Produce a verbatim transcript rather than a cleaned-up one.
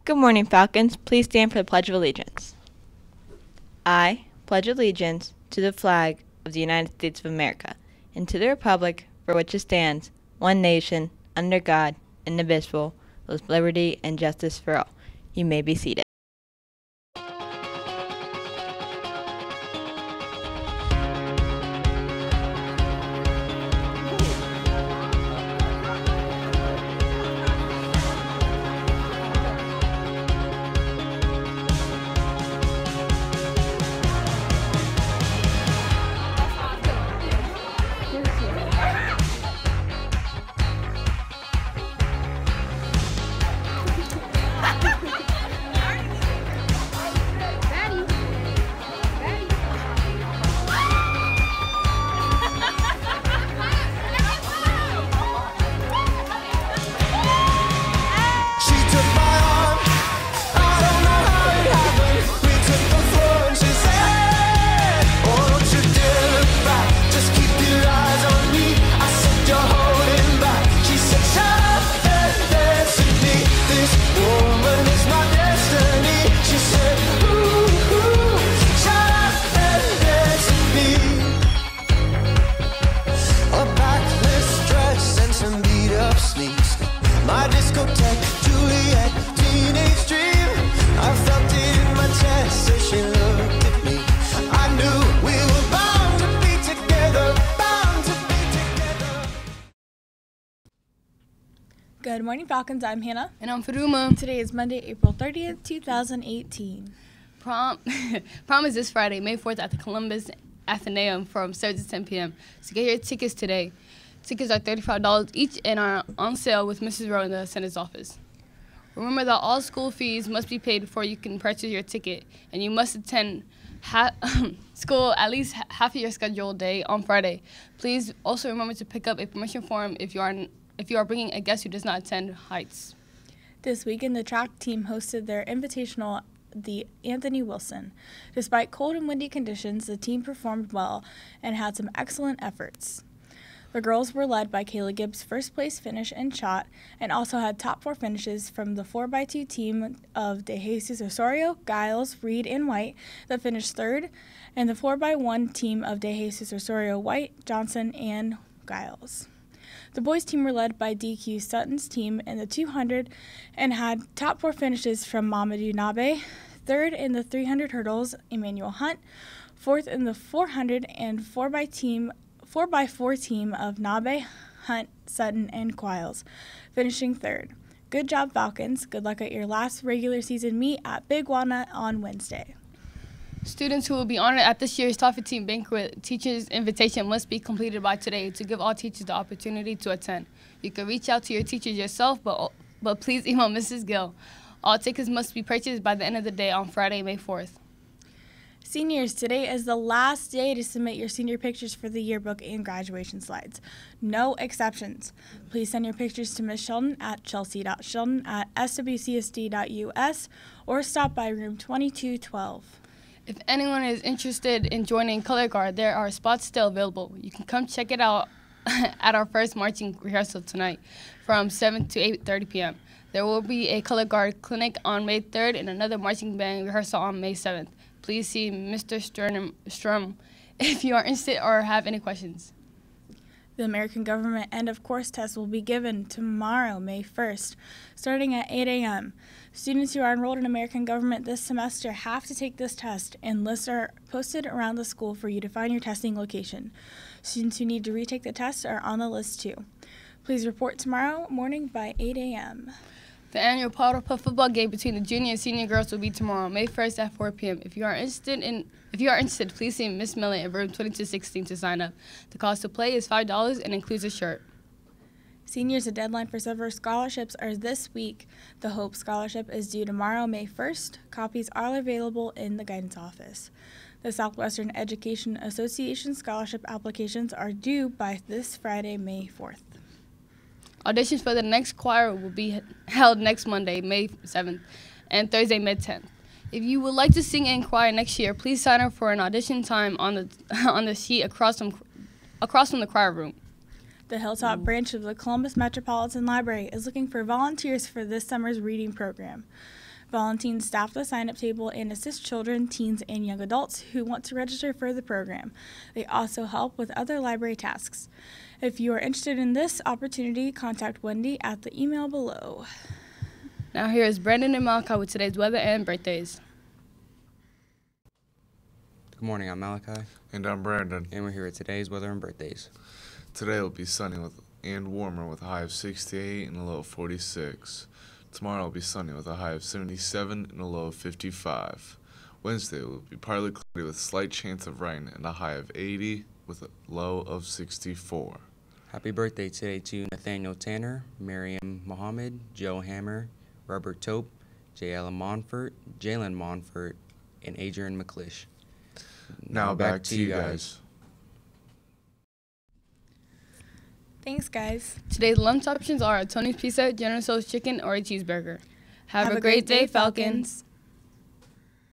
Good morning, Falcons. Please stand for the Pledge of Allegiance. I pledge allegiance to the flag of the United States of America and to the republic for which it stands, one nation, under God, indivisible, with liberty and justice for all. You may be seated. Good morning, Falcons. I'm Hannah. And I'm Faruma. Today is Monday, April thirtieth, two thousand eighteen. Prom, prom is this Friday, May fourth at the Columbus Athenaeum from seven to ten p.m. So get your tickets today. Tickets are thirty-five dollars each and are on sale with Missus Rowe in the Senate's office. Remember that all school fees must be paid before you can purchase your ticket, and you must attend ha- school at least half of your scheduled day on Friday. Please also remember to pick up a permission form if you are if you are bringing a guest who does not attend Heights. This weekend, the track team hosted their invitational, the Anthony Wilson. Despite cold and windy conditions, the team performed well and had some excellent efforts. The girls were led by Kayla Gibbs' first place finish in shot and also had top four finishes from the four by two team of De Jesus Osorio, Giles, Reed, and White that finished third, and the four by one team of De Jesus Osorio, White, Johnson, and Giles. The boys' team were led by D Q Sutton's team in the two hundred and had top four finishes from Mamadou Nabe, third in the three hundred hurdles, Emmanuel Hunt, fourth in the four hundred and four by team, four by four team of Nabe, Hunt, Sutton, and Quiles, finishing third. Good job, Falcons. Good luck at your last regular season meet at Big Walnut on Wednesday. Students who will be honored at this year's Toffee Team Banquet Teachers' Invitation must be completed by today to give all teachers the opportunity to attend. You can reach out to your teachers yourself, but, but please email Missus Gill. All tickets must be purchased by the end of the day on Friday, May fourth. Seniors, today is the last day to submit your senior pictures for the yearbook and graduation slides. No exceptions. Please send your pictures to Miz Sheldon at chelsea dot sheldon at s w c s d dot u s or stop by room twenty-two twelve. If anyone is interested in joining Color Guard, there are spots still available. You can come check it out at our first marching rehearsal tonight from seven to eight thirty p.m. There will be a Color Guard clinic on May third and another marching band rehearsal on May seventh. Please see Mister Strum, Strum if you are interested or have any questions. The American Government End of Course test will be given tomorrow, May first, starting at eight a.m. Students who are enrolled in American Government this semester have to take this test, and lists are posted around the school for you to find your testing location. Students who need to retake the test are on the list too. Please report tomorrow morning by eight a.m. The annual Powder Puff football game between the junior and senior girls will be tomorrow, May first at four p.m. If you are interested in if you are interested, please see Miss Millen in room twenty-two sixteen to sign up. The cost to play is five dollars and includes a shirt. Seniors, the deadline for several scholarships are this week. The Hope Scholarship is due tomorrow, May first. Copies are available in the guidance office. The Southwestern Education Association scholarship applications are due by this Friday, May fourth. Auditions for the next choir will be held next Monday, May seventh, and Thursday, May tenth. If you would like to sing in choir next year, please sign up for an audition time on the on the sheet across from across from the choir room. The Hilltop branch of the Columbus Metropolitan Library is looking for volunteers for this summer's reading program. Volunteers staff the sign-up table and assist children, teens, and young adults who want to register for the program. They also help with other library tasks. If you are interested in this opportunity, contact Wendy at the email below. Now here is Brandon and Malachi with today's weather and birthdays. Good morning, I'm Malachi. And I'm Brandon. And we're here with today's weather and birthdays. Today will be sunny with and warmer with a high of sixty-eight and a low of forty-six. Tomorrow will be sunny with a high of seventy-seven and a low of fifty-five. Wednesday will be partly cloudy with a slight chance of rain and a high of eighty with a low of sixty-four. Happy birthday today to Nathaniel Tanner, Miriam Mohammed, Joe Hammer, Robert Tope, J. Ellen Monfort, Jalen Monfort, and Adrian McClish. Now, now back, back to you guys. guys. Thanks, guys. Today's lunch options are a Tony's Pizza, General Tso's Chicken, or a cheeseburger. Have, Have a, a great, great day, Falcons.